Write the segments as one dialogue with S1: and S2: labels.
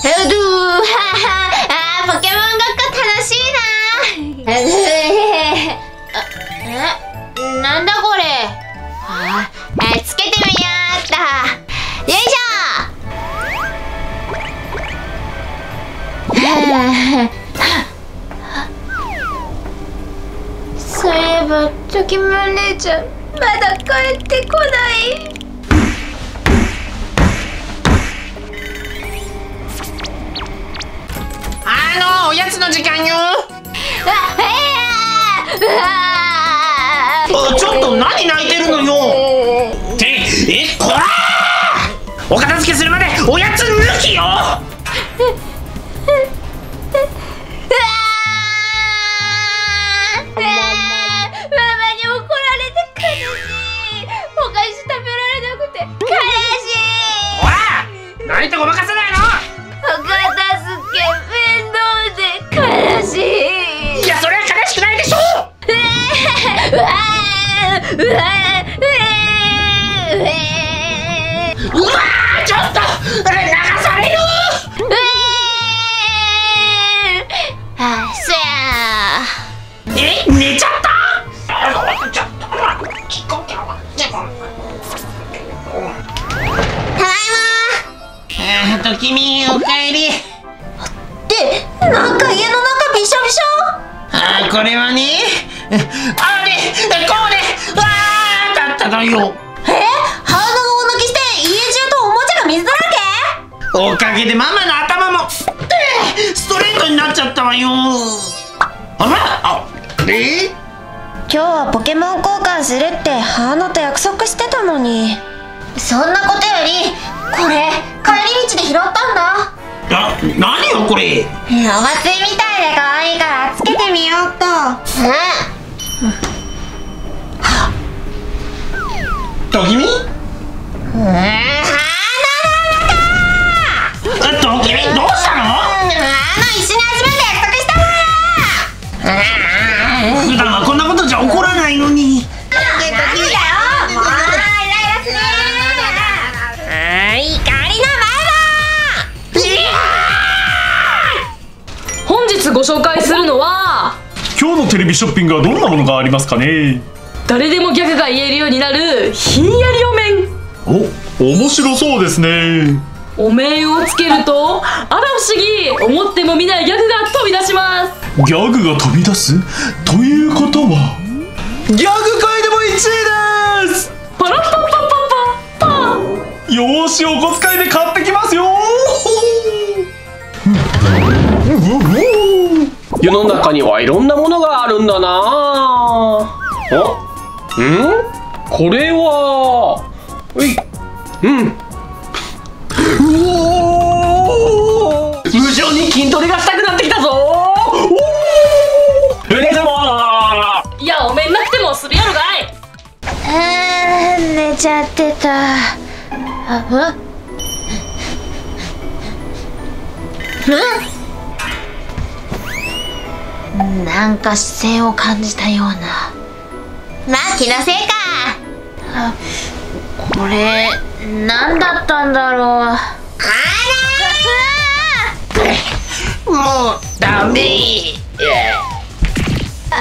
S1: ポケモンごっこ楽しいな。なんだこれ。つけてみようっと。よいしょ。そういえばチョキモン姉ちゃんまだ帰ってこない。
S2: おやつの時間よ。ちょっと何泣いてるのよ。こらー、お片付けするまでおやつ抜きよ。
S1: ママに怒られて悲しい。お菓子食べられなくて悲しい。
S2: ほら、何とごまかさないの。
S1: お片付け面倒で悲しい。
S2: いや、それは悲しくないでしょ。うわー、ちょっと流される。
S1: そや。
S2: 寝ちゃった。
S1: ただいま。
S2: 君おかえり。
S1: なんか家の中びしょびしょ。
S2: これはね、あれこれだったのよ。
S1: ハードが大泣きして家中とおもちゃが水だら
S2: け。おかげでママの頭もストレートになっちゃったわよ。今
S1: 日はポケモン交換するってハーノと約束してたのに。そんなことよりこれ帰り道で拾ったんだ。
S2: 何よこれ。
S1: お祭りみたいで可愛いからつけてみようっと。
S2: ドキミ？ドキミどうしたの？
S1: 一緒に始めるって約束したから。
S2: 普段はこんなことじゃ怒らないのに。
S3: 本日ご紹介するのは、
S4: 今日のテレビショッピングはどんなものがありますかね。
S3: 誰でもギャグが言えるようになるひんやりお面。
S4: 面白そうですね。
S3: お面をつけるとあら不思議、思っても見ないギャグが飛び出します。
S4: ギャグが飛び出すということはギャグ界でも1位です。
S3: パラッパッパッパッパッ。
S4: よーし、お小遣いで買ってきますよ。
S5: 世の中にはいろんなものがあるんだな。これは無性に筋トレがしたくなってきたぞ。
S3: いや、お面なくてもするやろがい。
S1: 寝ちゃってた。なんか視線を感じたような。まあ気のせいか。これ何だったんだろう。
S2: もうダメ。
S1: ママ、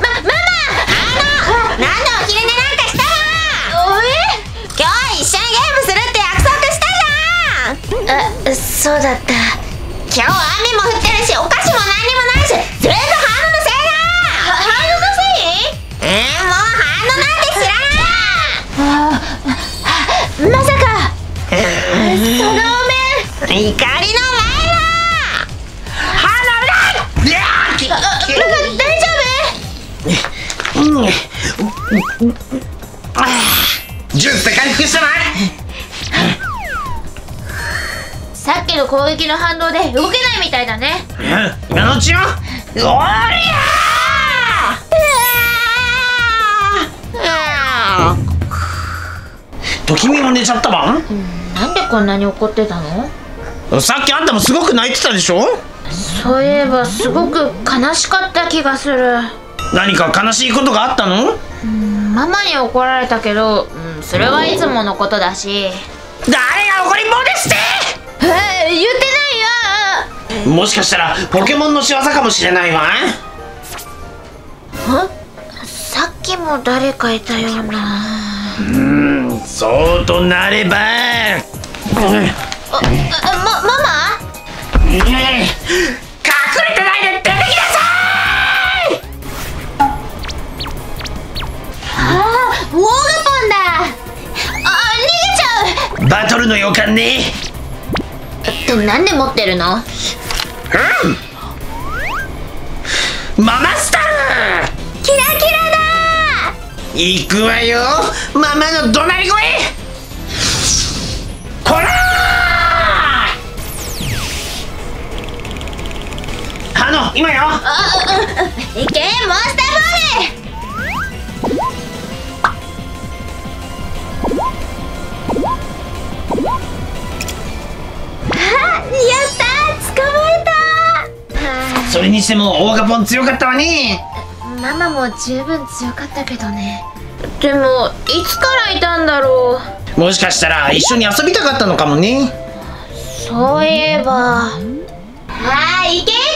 S1: なんでお昼寝なんかしたの？今日一緒にゲームするって約束したじゃん。そうだった。今日は雨も降ってるし、お菓子も何にもないし、全部ハーノのせいだ。ハーノのせい？もうハーノなんて知らない。まさかそのお面、怒りの前だ。ハーノ危ない。大丈夫？
S2: ジュースで回復したない？
S1: さっきの攻撃の反動で動けないみたいだね。
S2: 今のうちよ。おりゃー。ときみも寝ちゃったわ。
S1: なんでこんなに怒ってたの？
S2: さっきあんたもすごく泣いてたでしょ。
S1: そういえばすごく悲しかった気がする。
S2: 何か悲しいことがあったの？
S1: ママに怒られたけど、それはいつものことだし。
S2: 誰が怒りん坊ですって？
S1: 言ってないよ。
S2: もしかしたらポケモンの仕業かもしれないわ。
S1: さっきも誰かいたような。
S2: そうとなれば、
S1: ママ？
S2: 隠れてないで出てきなさい。
S1: ウォーガポンだ。逃げちゃう。
S2: バトルの予感ね。
S1: ってなんで持ってるの？
S2: ママスター
S1: キラキラだ。
S2: 行くわよ、ママの怒鳴り声。こらー、今よ。
S1: いけ、モンスターボール。やったー、捕まえた。
S2: それにしてもオーガポン強かったわね。
S1: ママも十分強かったけどね。でもいつからいたんだろう。
S2: もしかしたら一緒に遊びたかったのかもね。
S1: そういえば。いけ、こ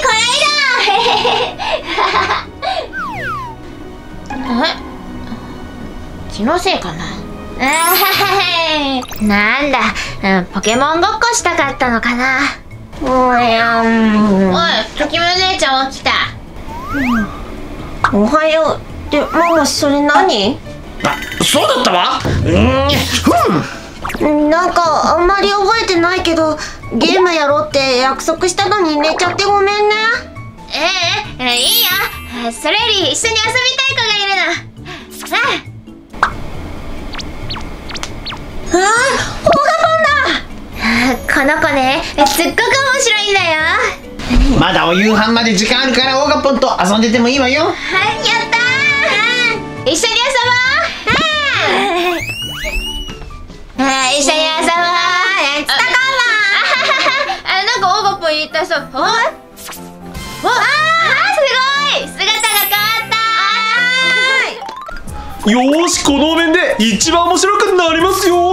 S1: ないだ。気のせいかな。なんだ、ポケモンごっこしたかったのかな。おい、ときめ姉ちゃん起きた。おはよう。で、ママそれ何？
S2: そうだったわ。
S1: なんかあんまり覚えてないけど、ゲームやろうって約束したのに寝ちゃってごめんね。いいよ。それより一緒に遊びたい子がいるの。オーガポンだ。この子ね、すっごく面白いんだよ。
S2: まだお夕飯まで時間あるからオーガポンと遊んでてもいいわよ。
S1: やったー。一緒に遊ぼう。一緒に遊ぼう。つたかなんかオーガポン言いたそう。すごい、姿が変わった。
S4: よーし、このお面で一番面白くなりますよ。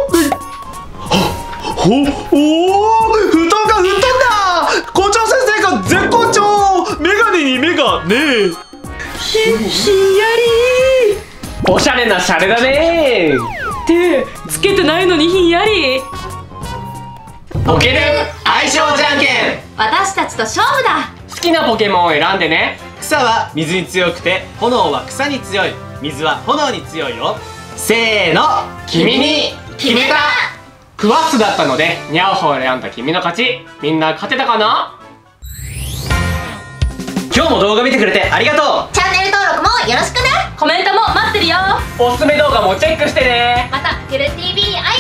S4: 布団が吹っ飛んだ。校長先生が絶好調。メガネにメガネ。ひんやり。
S5: おしゃれなシャレだね。
S3: 手つけてないのにひんやり。
S5: ポケル相性じゃんけん。
S3: 私たちと勝負だ。
S5: 好きなポケモンを選んでね。
S6: 草は水に強くて、炎は草に強い。水は炎に強いよ。せーの、君に決めた。
S5: クワッスだったのでニャオホを選んだ君の勝ち。みんな勝てたかな？
S6: 今日も動画見てくれてありがとう。
S1: チャンネル登録もよろしくね。
S3: コメントも待ってるよ。
S5: おすすめ動画もチェックしてね。
S3: また、ポケル TV に会い